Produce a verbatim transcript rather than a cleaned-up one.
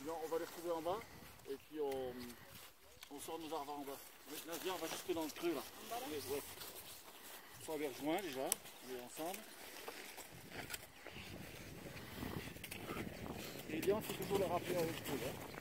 Sinon, on va les retrouver en bas et puis on, on sort nos arbres en bas. Là, viens, on va jusque dans le creux là. En bas là? Ouais. On va les rejoindre déjà, on est ensemble. Et bien, il faut toujours les rappeler avec le creux là.